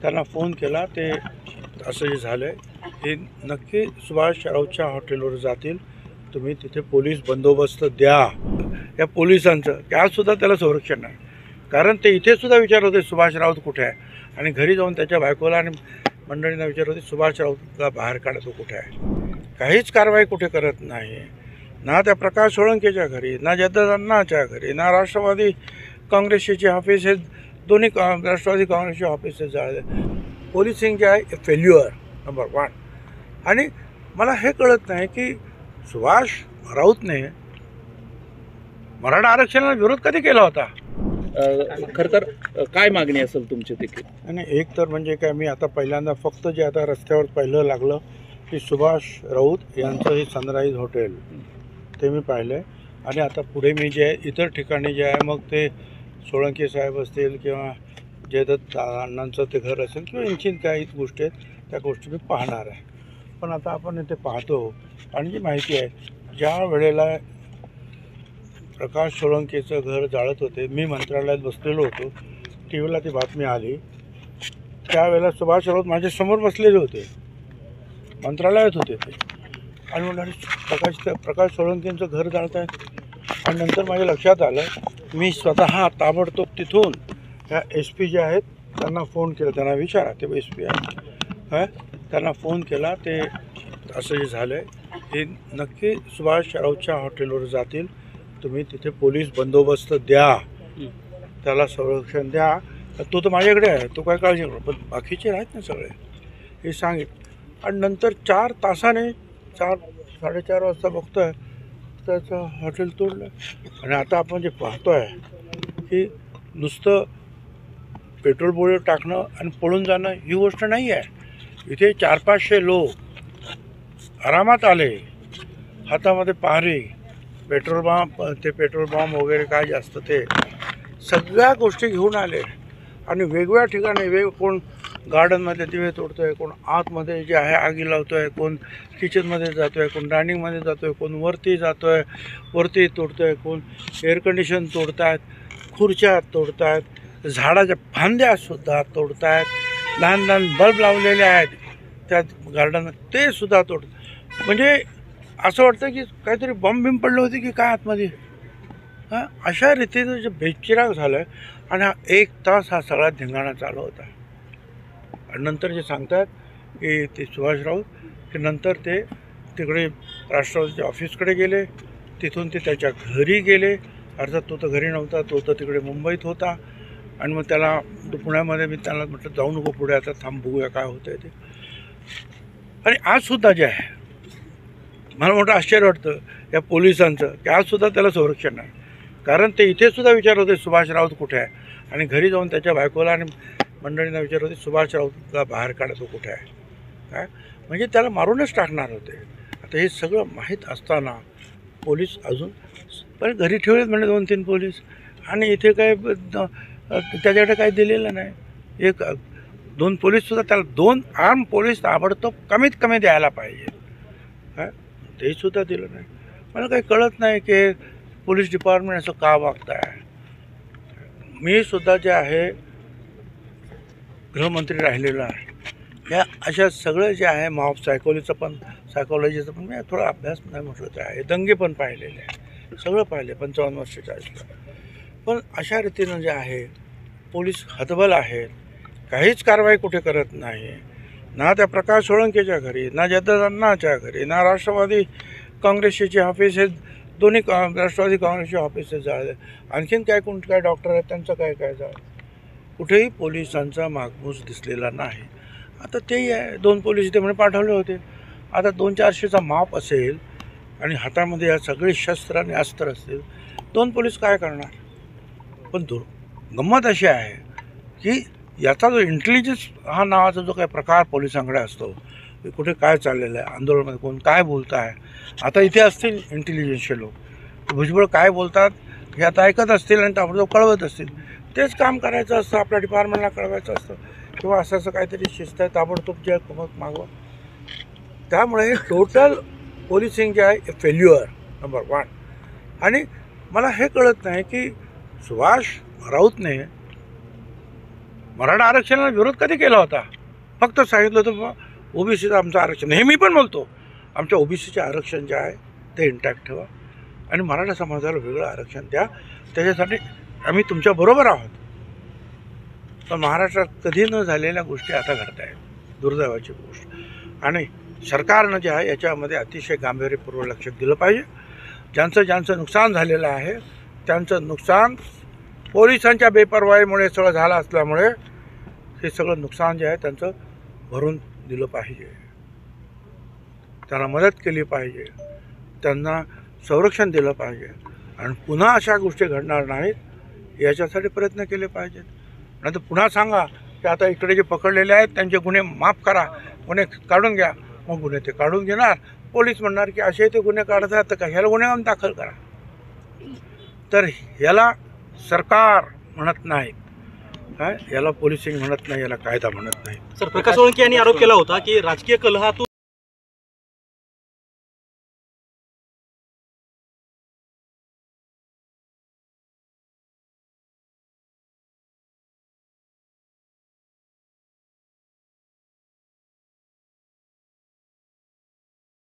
त्यांना फोन केला ते असं जे झालं आहे हे नक्की सुभाष राऊतच्या हॉटेलवर जातील. तुम्ही तिथे पोलीस बंदोबस्त द्या. या पोलिसांचं त्यासुद्धा त्याला संरक्षण नाही, कारण ते इथे सुद्धा विचारत होते सुभाष राऊत कुठे आहे, आणि घरी जाऊन त्याच्या बायकोला आणि मंडळींना विचारत होते सुभाष राऊतला बाहेर काढा, तो कुठे आहे. काहीच कारवाई कुठे करत नाही, ना त्या प्रकाश सोळंकेच्या घरी, ना जयदत्तांच्या घरी, ना राष्ट्रवादी काँग्रेसचे ऑफिस हे दोन्ही राष्ट्रवादी काँग्रेसचे ऑफिसेस जाळले. पोलिसिंग जे आहे फेल्युअर नंबर 1. आणि मला हे कळत नाही की सुभाष राऊतने मराठा आरक्षणाला विरोध कधी केला होता. खरं तर काय मागणी असेल तुमची देखील. आणि एक तर म्हणजे काय, मी आता पहिल्यांदा फक्त जे आता रस्त्यावर पहिलं लागलं की सुभाष राऊत यांचं हे सनराईज हॉटेल ते मी पाहिलं आहे. आणि आता पुढे मी जे आहे इतर ठिकाणी जे आहे, मग ते सोळंके साहेब असतील किंवा जयदत्त अण्णांचं ते घर असेल किंवा आणखीन काही गोष्टी आहेत, त्या गोष्टी मी पाहणार आहे. पण आता आपण इथे पाहतो आणि जी माहिती आहे, ज्या वेळेला प्रकाश सोळंकेचं घर जाळत होते, मी मंत्रालयात बसलेलो होतो, टी व्हीला ती बातमी आली. त्यावेळेला सुभाष राऊत माझ्यासमोर बसलेले होते, मंत्रालयात होते ते, आणि म्हणाले प्रकाश सोळंकेंचं घर जाळत आहे. आणि नंतर माझ्या लक्षात आलं, मी स्वतः ताबडतोब तिथून ह्या एस पी जे आहेत त्यांना फोन केला. त्यांना विचारा, ते एस पी आहेत, त्यांना फोन केला. ते असं जे झालं आहे हे नक्की सुभाष राऊतच्या हॉटेलवर जातील. तुम्ही तिथे पोलीस बंदोबस्त द्या, त्याला संरक्षण द्या. तो तर माझ्याकडे आहे, तो काय काळजी करू, पण बाकीचे आहेत ना सगळे, हे सांगितलं. आणि नंतर 4 तासाने 4-4:30 वाजता बघतो आहे त्याचं हॉटेल तोडलं. आणि आता आपण जे पाहतो आहे की नुसतं पेट्रोल बोळे टाकणं आणि पळून जाणं ही गोष्ट नाही आहे. इथे 400-500 लोक आरामात आले, हातामध्ये पाहरी, पेट्रोल बॉम्ब वगैरे काय जास्त ते सगळ्या गोष्टी घेऊन आले. आणि वेगवेगळ्या ठिकाणी कोण गार्डनमध्ये दिवे तोडतो आहे, कोण आतमध्ये जे आहे आगी लावतो आहे, कोण किचनमध्ये जातो आहे, कोण डायनिंगमध्ये जातो आहे, कोण वरती जातो आहे, वरती तोडतो आहे, कोण एअर कंडिशन तोडत आहेत, खुर्च्या तोडत आहेत, झाडाच्या फांद्यासुद्धा तोडत आहेत, लहान लहान बल्ब लावलेले आहेत त्या गार्डनमध्ये ते सुद्धा तोडत. म्हणजे असं वाटतं की काहीतरी बॉम्ब पडलं होती की काय आतमध्ये. अशा रीतीनं जे बेचिराग झालं आहे. आणि हा 1 तास हा सगळा धिंगाणा चालू होता. आणि नंतर जे सांगतात की ते सुभाष राऊत की नंतर ते तिकडे राष्ट्रवादीच्या ऑफिसकडे गेले, तिथून ते त्याच्या घरी गेले. अर्थात तो तर घरी नव्हता, तो तर तिकडे मुंबईत होता. आणि मग त्याला पुण्यामध्ये मी त्याला म्हटलं जाऊ नको पुढे, आता थांब बघूया काय होतं आहे ते. आणि आजसुद्धा जे आहे मला मोठं आश्चर्य वाटतं या पोलिसांचं की आजसुद्धा त्याला संरक्षण नाही, कारण ते इथे सुद्धा विचारत होते सुभाष राऊत कुठे आहे, आणि घरी जाऊन त्याच्या बायकोला आणि मंडळींना विचारत होते सुभाष राऊतला बाहेर काढा, तो कुठे आहे. काय म्हणजे त्याला मारूनच टाकणार होते. आता हे सगळं माहीत असताना पोलीस अजून पण घरी ठेवलेत म्हणजे 2-3 पोलीस, आणि इथे काय त्याच्याकडे काही दिलेलं नाही. 1-2 पोलीससुद्धा त्याला 2 आर्म पोलीस ताबडतोब कमीत कमी द्यायला पाहिजे. काय ते सुद्धा दिलं नाही. मला काही कळत नाही की पोलीस डिपार्टमेंट असं का वागत आहे. मी सुद्धा जे आहे गृहमंत्री राहिलेलं आहे. या अशा सगळं जे आहे मॉब सायकोलॉजीचं पण मी थोडा अभ्यास नाही म्हटलं तर आहे, दंगे पण पाहिलेले आहे, सगळं पाहिले 55 वर्षाच्या आयुष्यात. पण अशा रीतीनं जे आहे पोलीस हतबल आहेत, काहीच कारवाई कुठे करत नाही, ना त्या प्रकाश सोळंकेच्या घरी, ना जयदत्तांच्या घरी, ना राष्ट्रवादी काँग्रेसचे ऑफिस हे दोन्ही राष्ट्रवादी काँग्रेसचे ऑफिसेस जाळले. आणखीन काय डॉक्टर आहेत त्यांचं काय जाळलं. कुठेही पोलिसांचा मागमूस दिसलेला नाही. आता तेही आहे, 2 पोलीस इथे म्हणे पाठवले होते. आता 200-400चा माप असेल आणि हातामध्ये या सगळे शस्त्र आणि अस्त्र असतील, 2 पोलीस काय करणार. पण गंमत अशी आहे की याचा जो इंटेलिजन्स हा नावाचा जो काही प्रकार पोलिसांकडे असतो, कुठे काय चाललेलं आहे, आंदोलनामध्ये कोण काय बोलत आहे. आता इथे असतील इंटेलिजन्सचे लोक, भुजबळ काय बोलतात हे आता ऐकत असतील आणि ताबडतोब कळवत असतील. तेच काम करायचं असतं, आपल्या डिपार्टमेंटला कळवायचं असतं, किंवा असं काहीतरी शिस्त आहे ताबडतोब जे मागवा. त्यामुळे टोटल पोलिसिंग जे आहे फेल्युअर नंबर 1. आणि मला हे कळत नाही की सुभाष राऊतने मराठा आरक्षणाला विरोध कधी केला होता? फक्त सांगितलं होतं ओबीसीचं आमचं आरक्षण. हे मी पण बोलतो, आमच्या ओबीसीचे आरक्षण जे आहे ते इंटॅक्ट ठेवा आणि मराठा समाजाला वेगळं आरक्षण द्या. त्याच्यासाठी आम्ही तुमच्याबरोबर आहोत. पण महाराष्ट्रात कधी न झालेल्या गोष्टी आता घडत आहेत, दुर्दैवाची गोष्ट. आणि सरकारनं जे आहे याच्यामध्ये अतिशय गांभीर्यपूर्वक लक्ष दिलं पाहिजे. ज्यांचं नुकसान झालेलं आहे त्यांचं नुकसान पोलिसांच्या बेपरवाईमुळे सगळं झालं असल्यामुळे हे सगळं नुकसान जे आहे त्यांचं भरून दिलं पाहिजे. त्यांना मदत केली पाहिजे, त्यांना संरक्षण दिलं पाहिजे आणि पुन्हा अशा गोष्टी घडणार नाहीत याच्यासाठी प्रयत्न केले पाहिजेत. नंतर पुन्हा सांगा की आता इकडे जे पकडलेले आहेत त्यांचे गुन्हे माफ करा, गुन्हे काढून घ्या. मग गुन्हे ते काढून घेणार, पोलीस म्हणणार की असे ते गुन्हे काढत आहेत तर कशाला गुन्हे दाखल करा. तर याला सरकार म्हणत नाहीत, याला पोलिसिंग म्हणत नाही, याला कायदा म्हणत नाही. सर, प्रकाश सोळंकी यांनी आरोप केला होता की राजकीय कलहातून